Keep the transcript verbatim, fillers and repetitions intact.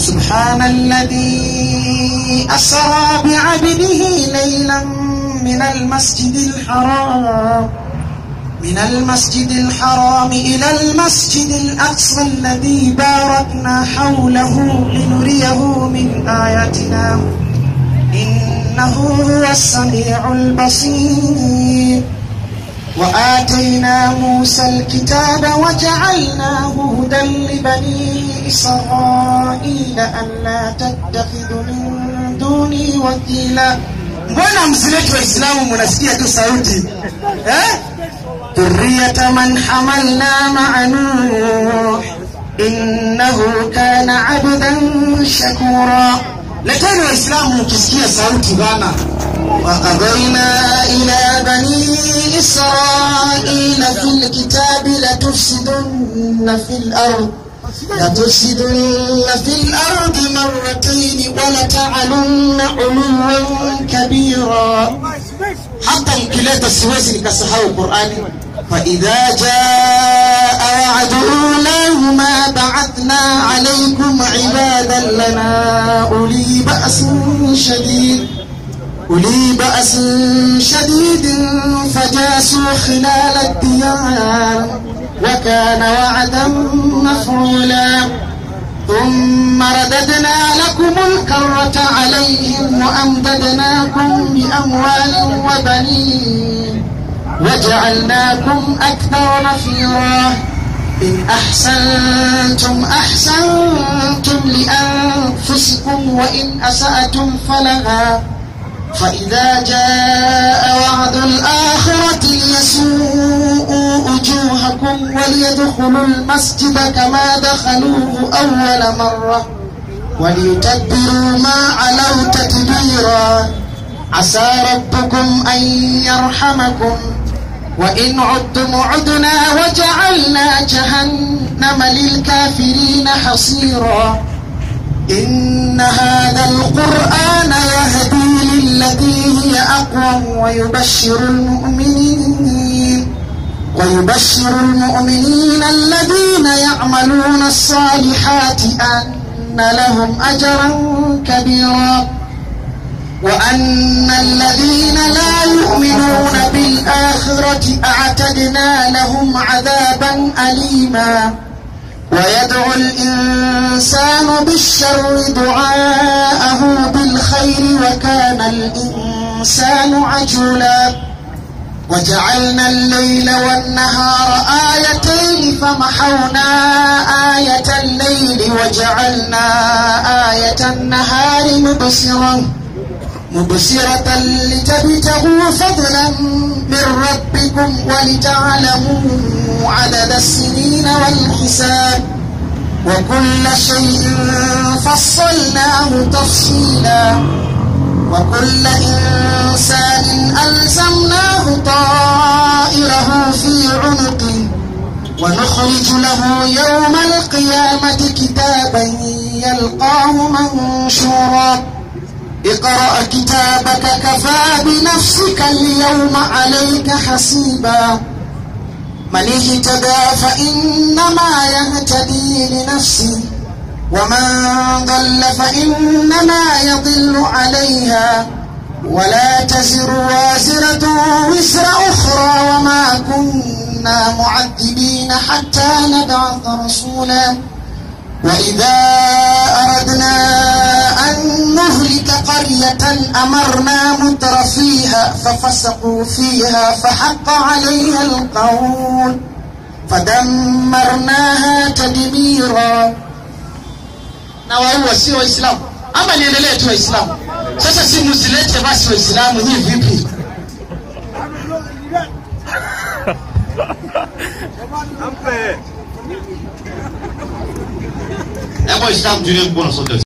سبحان الذي أسرى بعبده ليلا من المسجد الحرام من المسجد الحرام إلى المسجد الأقصى الذي باركنا حوله لنريه من آياتنا إنه هو السميع البصير. وآتينا موسى الكتاب وجعلناه هدى لبني إسرائيل ألا تتخذوا من دوني وكيلا. mbona msiletu waislamu mnasikia tu sauti eh ذرية من حملنا مع نوح إنه كان عبدا شكورا. لكن الإسلام مكسكية صوتي بانا. وقضينا إلى بني إسرائيل في الكتاب لتفسدن في الأرض لتفسدن في الأرض مرتين ولتعلن علوا كبيرا. حتى الكلاب السواسي كسحوا القرآن. فإذا جاء وعد أولاهما بعثنا عليكم عبادا لنا أولي بأس شديد أولي بأس شديد فجاسوا خلال الديار وكان وعدا مفعولا. ثم رددنا لكم الكرة عليهم وأمددناكم بأموال وبنين وجعلناكم أكثر نفيرا. إن أحسنتم أحسنتم لأنفسكم وإن أسأتم فلها. فإذا جاء وعد الآخرة ليسوءوا وجوهكم وليدخلوا المسجد كما دخلوه أول مرة وليتبروا ما علوا تتبيرا. عسى ربكم أن يرحمكم وإن عدتم عدنا وجعلنا جهنم للكافرين حصيرا. إن هذا القرآن يهدي للتي هي أقوم ويبشر المؤمنين ويبشر المؤمنين الذين يعملون الصالحات أن لهم أجرا كبيرا. وأن الذين لا يؤمنون بالآخرة أعتدنا لهم عذابا أليما. ويدعو الإنسان بالشر دعاءه بالخير وكان الإنسان عجولا. وجعلنا الليل والنهار آيتين فمحونا آية الليل وجعلنا آية النهار مبصرة مبصرة لتبتغوا فضلا من ربكم ولتعلموا عدد السنين والحساب وكل شيء فصلناه تفصيلا. وكل إنسان ألزمناه طائره في عنقه ونخرج له يوم القيامة كتابا يلقاه منشورا. اقرأ كتابك كفى بنفسك اليوم عليك حسيبا. من اهتدى فإنما يهتدي لنفسه ومن ضل فإنما يضل عليها ولا تزر وازرة وزر أخرى وما كنا معذبين حتى نبعث رسولا. وإذا أردنا أن نهلك قرية أمرنا متر فيها ففسقوا فيها فحق عليها القول فدمرناها تدميرا. na wao sio waislamu ama niendelee tu waislamu sasa si msilete basi waislamu hii vipi ampe hapo waislamu ndio mbona sote